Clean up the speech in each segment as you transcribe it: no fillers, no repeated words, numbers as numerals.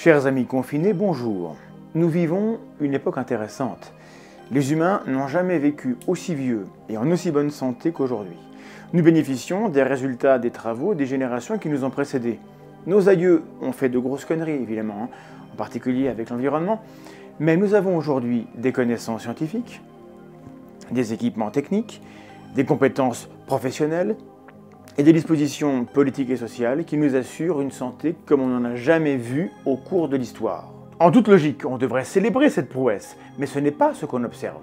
Chers amis confinés, bonjour. Nous vivons une époque intéressante. Les humains n'ont jamais vécu aussi vieux et en aussi bonne santé qu'aujourd'hui. Nous bénéficions des résultats des travaux des générations qui nous ont précédés. Nos aïeux ont fait de grosses conneries, évidemment, en particulier avec l'environnement, mais nous avons aujourd'hui des connaissances scientifiques, des équipements techniques, des compétences professionnelles et des dispositions politiques et sociales qui nous assurent une santé comme on n'en a jamais vu au cours de l'histoire. En toute logique, on devrait célébrer cette prouesse, mais ce n'est pas ce qu'on observe.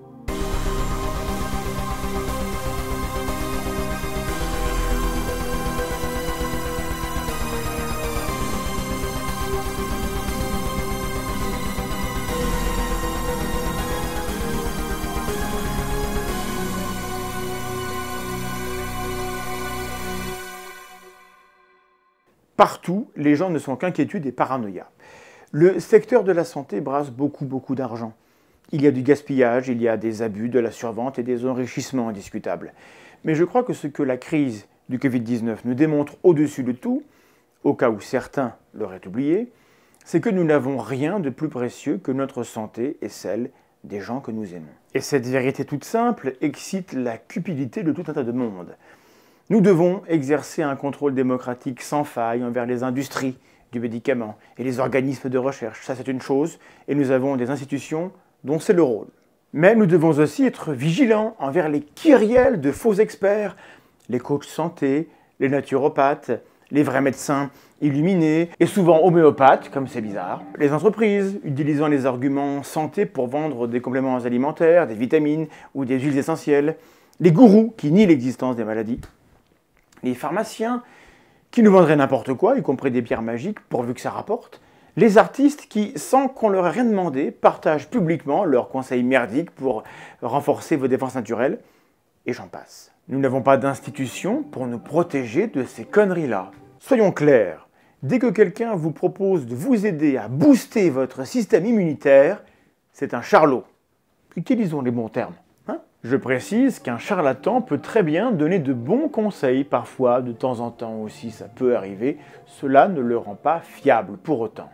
Partout, les gens ne sont qu'inquiétudes et paranoïa. Le secteur de la santé brasse beaucoup d'argent. Il y a du gaspillage, il y a des abus, de la survente et des enrichissements indiscutables. Mais je crois que ce que la crise du Covid-19 nous démontre au-dessus de tout, au cas où certains l'auraient oublié, c'est que nous n'avons rien de plus précieux que notre santé et celle des gens que nous aimons. Et cette vérité toute simple excite la cupidité de tout un tas de monde. Nous devons exercer un contrôle démocratique sans faille envers les industries du médicament et les organismes de recherche. Ça, c'est une chose, et nous avons des institutions dont c'est le rôle. Mais nous devons aussi être vigilants envers les kyrielles de faux experts, les coachs santé, les naturopathes, les vrais médecins illuminés, et souvent homéopathes, comme c'est bizarre, les entreprises utilisant les arguments santé pour vendre des compléments alimentaires, des vitamines ou des huiles essentielles, les gourous qui nient l'existence des maladies, les pharmaciens qui nous vendraient n'importe quoi, y compris des pierres magiques, pourvu que ça rapporte, les artistes qui, sans qu'on leur ait rien demandé, partagent publiquement leurs conseils merdiques pour renforcer vos défenses naturelles, et j'en passe. Nous n'avons pas d'institution pour nous protéger de ces conneries-là. Soyons clairs, dès que quelqu'un vous propose de vous aider à booster votre système immunitaire, c'est un charlot. Utilisons les bons termes. Je précise qu'un charlatan peut très bien donner de bons conseils, parfois, de temps en temps aussi, ça peut arriver. Cela ne le rend pas fiable pour autant.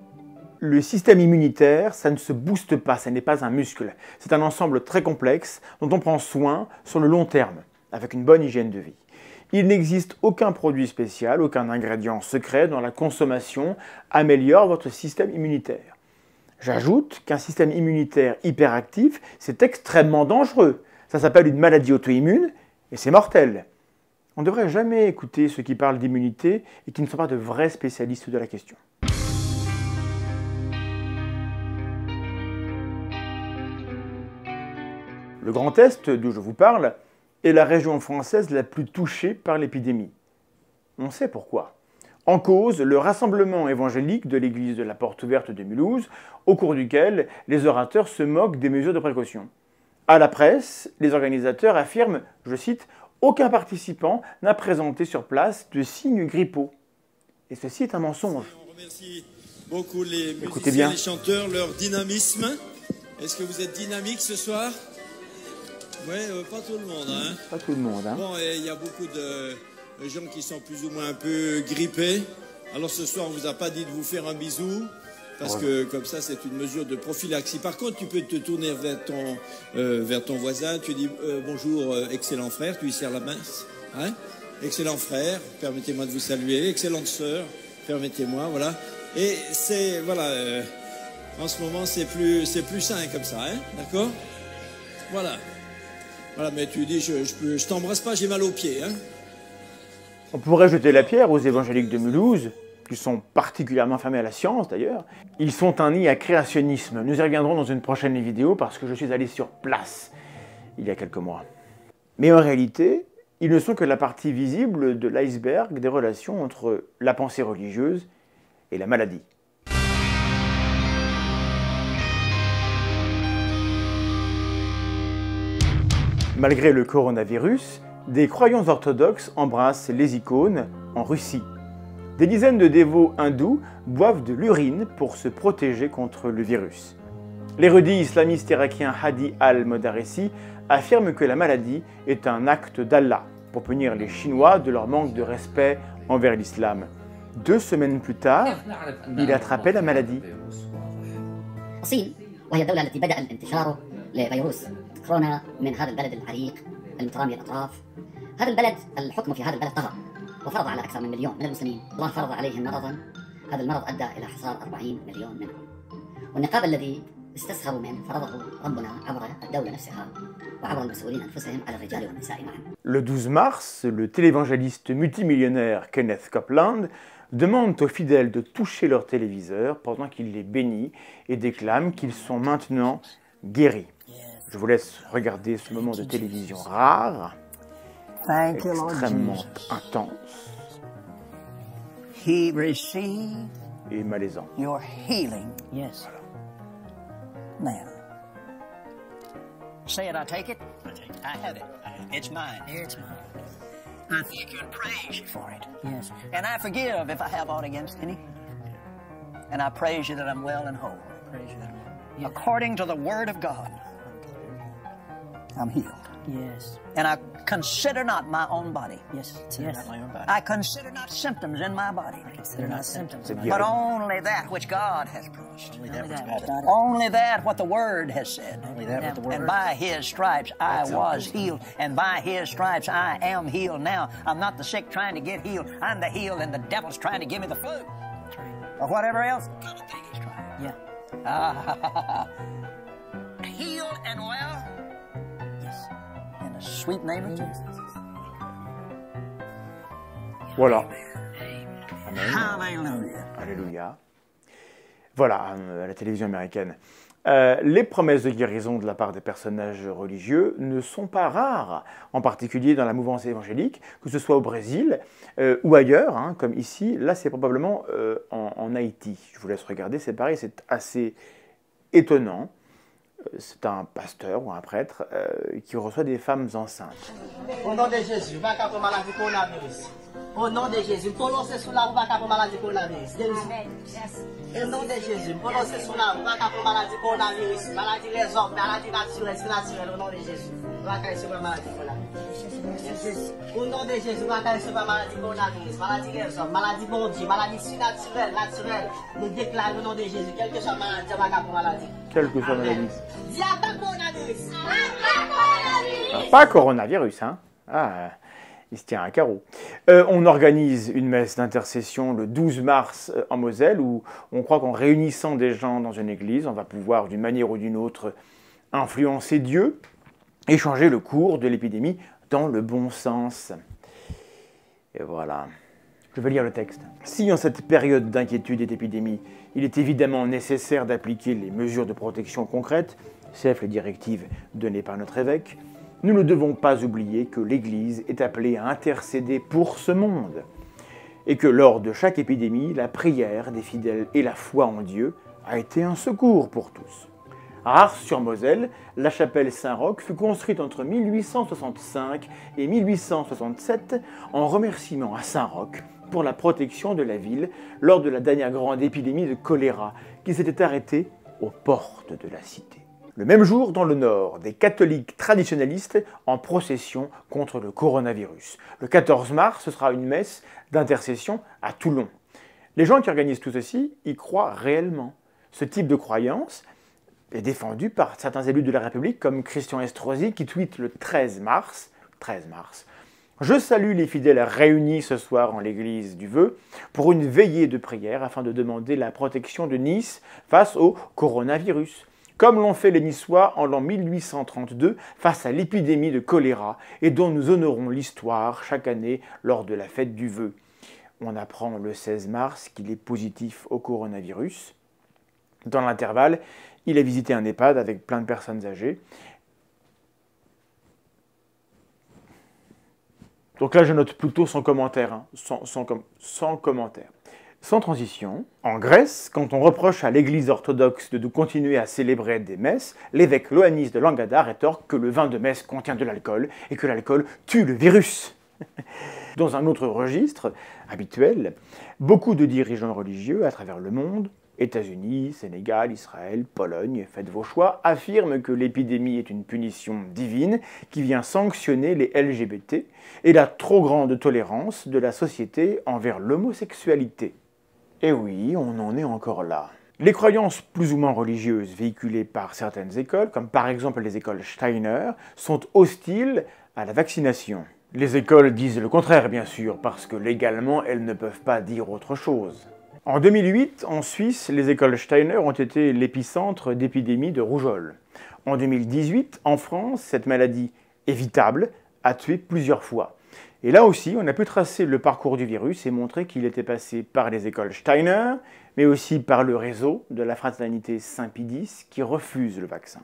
Le système immunitaire, ça ne se booste pas, ça n'est pas un muscle. C'est un ensemble très complexe dont on prend soin sur le long terme, avec une bonne hygiène de vie. Il n'existe aucun produit spécial, aucun ingrédient secret dont la consommation améliore votre système immunitaire. J'ajoute qu'un système immunitaire hyperactif, c'est extrêmement dangereux. Ça s'appelle une maladie auto-immune et c'est mortel. On ne devrait jamais écouter ceux qui parlent d'immunité et qui ne sont pas de vrais spécialistes de la question. Le Grand Est, d'où je vous parle, est la région française la plus touchée par l'épidémie. On sait pourquoi. En cause, le rassemblement évangélique de l'église de la Porte Ouverte de Mulhouse, au cours duquel les orateurs se moquent des mesures de précaution. À la presse, les organisateurs affirment, je cite, « Aucun participant n'a présenté sur place de signes grippaux ». Et ceci est un mensonge. On remercie beaucoup les musiciens, les chanteurs, leur dynamisme. Est-ce que vous êtes dynamique ce soir? Oui, pas tout le monde. Hein. Pas tout le monde. Hein. Bon, il y a beaucoup de gens qui sont plus ou moins un peu grippés. Alors ce soir, on ne vous a pas dit de vous faire un bisou, parce que comme ça, c'est une mesure de prophylaxie. Par contre, tu peux te tourner vers ton voisin, tu dis bonjour, excellent frère, tu lui serres la main. Hein? Excellent frère, permettez-moi de vous saluer. Excellente sœur, permettez-moi, voilà. Et c'est, voilà, en ce moment, c'est plus sain comme ça, hein? D'accord? Voilà. Voilà, mais tu dis, je t'embrasse pas, j'ai mal aux pieds, hein? On pourrait jeter la pierre aux évangéliques de Mulhouse, qui sont particulièrement fermés à la science d'ailleurs. Ils sont un nid à créationnisme. Nous y reviendrons dans une prochaine vidéo parce que je suis allé sur place il y a quelques mois. Mais en réalité, ils ne sont que la partie visible de l'iceberg des relations entre la pensée religieuse et la maladie. Malgré le coronavirus, des croyants orthodoxes embrassent les icônes en Russie. Des dizaines de dévots hindous boivent de l'urine pour se protéger contre le virus. L'érudit islamiste irakien Hadi al-Modarressi affirme que la maladie est un acte d'Allah pour punir les Chinois de leur manque de respect envers l'islam. 2 semaines plus tard, il attrapait la maladie. الصين وهي الدولة التي بدأ انتشاره لفيروس كورونا من هذا البلد العريق المترامي الأطراف. هذا البلد الحكم في هذا البلد طغى وفرض على أكثر من مليون من المسلمين. الله فرض عليهم مرضا، هذا المرض أدى إلى حصار 40 مليون منهم. والنقاب الذي استسهروا منه فرضه ربنا عبر الدولة نفسها وعبر المسؤولين أنفسهم على الرجال والنساء معا. Le 12 mars, le télévangéliste multimillionnaire Kenneth Copeland demande aux fidèles de toucher leur téléviseur pendant qu'il les bénit et déclame qu'ils sont maintenant guéris. Je vous laisse regarder ce moment de télévision rare, extrêmement intense He received et malaisant. your healing. Yes. Now, say it, I take it. I have it. It's mine. It's mine. I thank you and praise you for it. Yes. And I forgive if I have aught against any. And I praise you that I'm well and whole. Praise you that I'm well. Yes. According to the word of God, I'm healed. Yes. And I consider not my own body. Yes. Not my own body. I consider not symptoms in my body. I consider not symptoms, but only that which God has promised. Only that which God has. Only that what the Word has said. Only that what the Word. And by His stripes I was healed, and by His stripes I am healed now. I'm not the sick trying to get healed. I'm the healed, and the devil's trying to give me the flu. That's right. Or whatever else. God, I think he's trying. Yeah. Healed and well. In the sweet name of Jesus. Voilà. Amen. Hallelujah. Alléluia. Voilà, la télévision américaine. Les promesses de guérison de la part des personnages religieux ne sont pas rares, en particulier dans la mouvance évangélique, que ce soit au Brésil ou ailleurs, hein, comme ici. Là, c'est probablement en Haïti. Je vous laisse regarder, c'est pareil, c'est assez étonnant. C'est un pasteur ou un prêtre qui reçoit des femmes enceintes. Au nom de Jésus, va capter maladie coronavirus. Au nom de Jésus, prononcez sous la roue, va capter maladie coronavirus. Au nom de Jésus, prononcez sous la roue, va capter maladie coronavirus. Maladie les hommes, maladie naturelle, c'est naturel. Au nom de Jésus, va capter maladie coronavirus. Au nom de Jésus, va capter maladie coronavirus. Maladie les hommes, maladie bon Dieu, maladie surnaturelle, naturelle. Nous déclarons au nom de Jésus, quelle que soit la maladie, va capter maladie. Quelle que soit la maladie. Dis à pas coronavirus. Pas coronavirus, hein. Ah, il se tient à carreau. On organise une messe d'intercession le 12 mars en Moselle, où on croit qu'en réunissant des gens dans une église, on va pouvoir d'une manière ou d'une autre influencer Dieu et changer le cours de l'épidémie dans le bon sens. Et voilà. Je vais lire le texte. Si en cette période d'inquiétude et d'épidémie, il est évidemment nécessaire d'appliquer les mesures de protection concrètes, sauf les directives données par notre évêque, nous ne devons pas oublier que l'Église est appelée à intercéder pour ce monde, et que lors de chaque épidémie, la prière des fidèles et la foi en Dieu a été un secours pour tous. À Ars-sur-Moselle, la chapelle Saint-Roch fut construite entre 1865 et 1867 en remerciement à Saint-Roch pour la protection de la ville lors de la dernière grande épidémie de choléra qui s'était arrêtée aux portes de la cité. Le même jour, dans le Nord, des catholiques traditionnalistes en procession contre le coronavirus. Le 14 mars, ce sera une messe d'intercession à Toulon. Les gens qui organisent tout ceci y croient réellement. Ce type de croyance est défendu par certains élus de la République comme Christian Estrosi qui tweete le 13 mars « Je salue les fidèles réunis ce soir en l'église du Vœu pour une veillée de prière afin de demander la protection de Nice face au coronavirus. Comme l'ont fait les Niçois en l'an 1832 face à l'épidémie de choléra et dont nous honorons l'histoire chaque année lors de la fête du Vœu. » On apprend le 16 mars qu'il est positif au coronavirus. Dans l'intervalle, il a visité un EHPAD avec plein de personnes âgées. Donc là, je note plutôt sans commentaire, hein, sans commentaire. Sans transition, en Grèce, quand on reproche à l'Église orthodoxe de continuer à célébrer des messes, l'évêque Ioannis de Langada rétorque que le vin de messe contient de l'alcool et que l'alcool tue le virus. Dans un autre registre habituel, beaucoup de dirigeants religieux à travers le monde États-Unis, Sénégal, Israël, Pologne, faites vos choix, affirment que l'épidémie est une punition divine qui vient sanctionner les LGBT et la trop grande tolérance de la société envers l'homosexualité. Et oui, on en est encore là. Les croyances plus ou moins religieuses véhiculées par certaines écoles, comme par exemple les écoles Steiner, sont hostiles à la vaccination. Les écoles disent le contraire, bien sûr, parce que légalement, elles ne peuvent pas dire autre chose. En 2008, en Suisse, les écoles Steiner ont été l'épicentre d'épidémies de rougeole. En 2018, en France, cette maladie évitable a tué plusieurs fois. Et là aussi, on a pu tracer le parcours du virus et montrer qu'il était passé par les écoles Steiner, mais aussi par le réseau de la fraternité Saint-Pédis qui refuse le vaccin.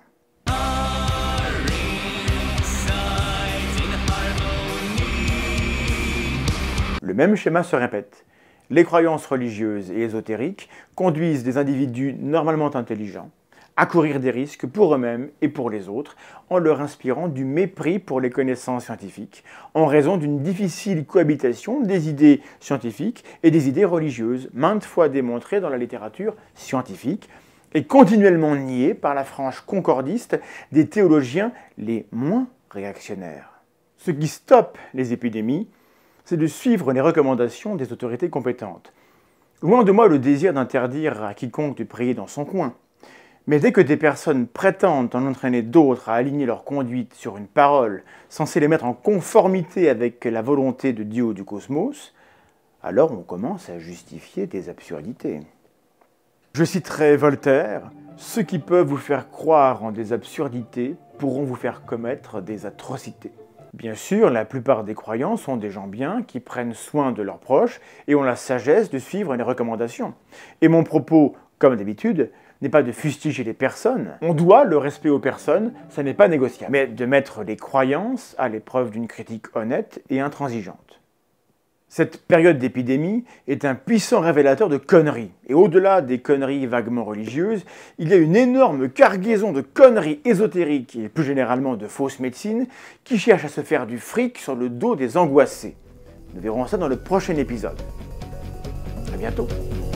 Le même schéma se répète. Les croyances religieuses et ésotériques conduisent des individus normalement intelligents à courir des risques pour eux-mêmes et pour les autres en leur inspirant du mépris pour les connaissances scientifiques en raison d'une difficile cohabitation des idées scientifiques et des idées religieuses, maintes fois démontrées dans la littérature scientifique et continuellement niées par la frange concordiste des théologiens les moins réactionnaires. Ce qui stoppe les épidémies, c'est de suivre les recommandations des autorités compétentes. Loin de moi le désir d'interdire à quiconque de prier dans son coin. Mais dès que des personnes prétendent en entraîner d'autres à aligner leur conduite sur une parole censée les mettre en conformité avec la volonté de Dieu ou du cosmos, alors on commence à justifier des absurdités. Je citerai Voltaire, « Ceux qui peuvent vous faire croire en des absurdités pourront vous faire commettre des atrocités ». Bien sûr, la plupart des croyants sont des gens bien qui prennent soin de leurs proches et ont la sagesse de suivre les recommandations. Et mon propos, comme d'habitude, n'est pas de fustiger les personnes. On doit le respect aux personnes, ça n'est pas négociable, mais de mettre les croyances à l'épreuve d'une critique honnête et intransigeante. Cette période d'épidémie est un puissant révélateur de conneries. Et au-delà des conneries vaguement religieuses, il y a une énorme cargaison de conneries ésotériques et plus généralement de fausses médecines qui cherchent à se faire du fric sur le dos des angoissés. Nous verrons ça dans le prochain épisode. À bientôt.